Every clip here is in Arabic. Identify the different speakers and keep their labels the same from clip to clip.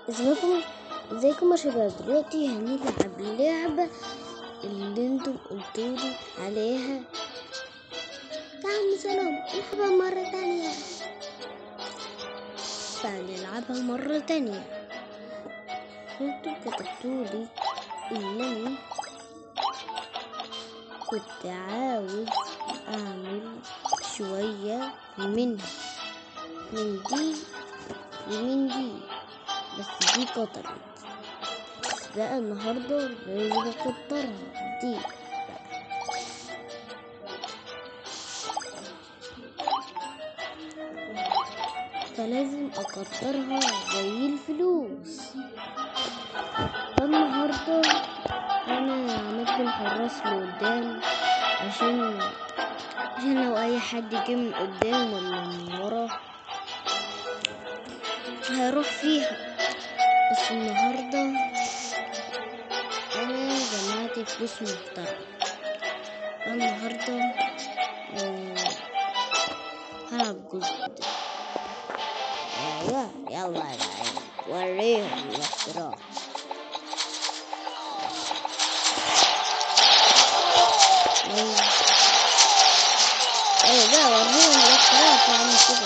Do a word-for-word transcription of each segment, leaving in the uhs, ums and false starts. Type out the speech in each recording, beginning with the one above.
Speaker 1: ازيكم ازيكم يا شباب. دلوقتي هنلعب اللعبة اللي انتم قلتولي عليها. تعالوا سلام نلعبها مرة تانية. فنلعبها مرة تانية. انتم كتبتولي انني كنت عاوز اعمل شوية منها، من دي ومن دي، بس دي قطرت. بقى النهاردة لازم اكترها دي بقى. فلازم اكترها زي الفلوس. فالنهاردة انا عملت الحراس لقدام عشان عشان لو اي حد جه من قدام ولا من ورا هيروح فيها. بس النهاردة انا جمعت فلوس محترمة. النهاردة مم، هلعب جزء ده. ايوه يلا يا جعان وريهم الاختراع. ايوه بقى وريهم الاختراع. فعمل كده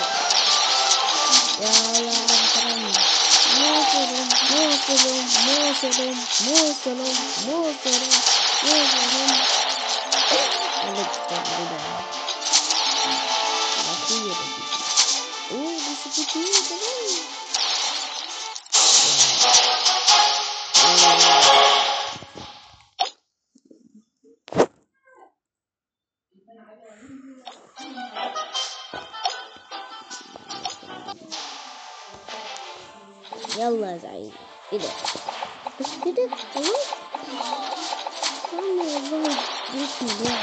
Speaker 1: يلا عم موسلم موسلم موسلم موسلم موسلم موسلم الأخيرة دي. اوه دي كتير كمان. يلا يا زعيم. ايه ده؟ بس كده خلاص يا عم والله. بسم الله.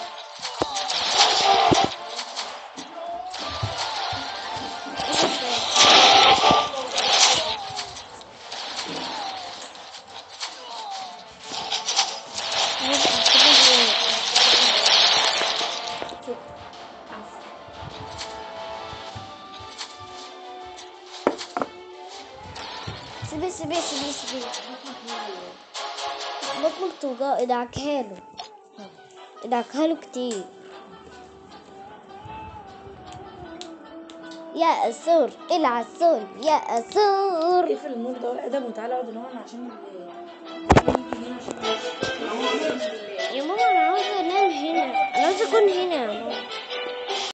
Speaker 1: سيبي سيبي سيبي سيبي بطنك توجع. ادعكها له ادعكها له كتير يا أسور. العب سول يا أسور.
Speaker 2: اقفل النور ده وادب وتعالى اقعد هنا عشان
Speaker 1: يا ماما انا عاوزه انام هنا. انا عاوزه اكون هنا يا ماما.